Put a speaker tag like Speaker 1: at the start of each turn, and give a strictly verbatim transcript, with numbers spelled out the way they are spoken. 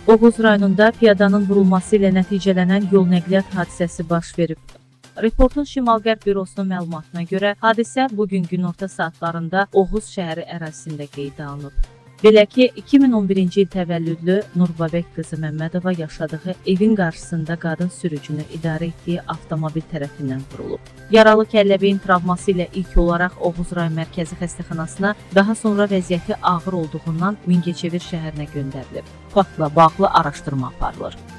Speaker 1: Oğuz rayonunda piyadanın vurulması ilə nəticələnən yol nəqliyyat hadisəsi baş verib. Reportun Şimal-Qərb bürosunun məlumatına görə hadisə bugün günorta saatlarında Oğuz şəhəri ərazisində qeydə alınıb. Belə ki, iki min on birinci il təvəllüdlü Nurbabək qızı Məmmədova yaşadığı evin qarşısında qadın sürücünü idarə etdiyi avtomobil tərəfindən vurulub. Yaralı Kəlləbeyin travması ilə ilk olaraq Oğuz rayon mərkəzi xəstəxanasına, daha sonra vəziyyəti ağır olduğundan Mingəçevir şəhərinə göndərilib. Faktla bağlı araşdırma aparılır.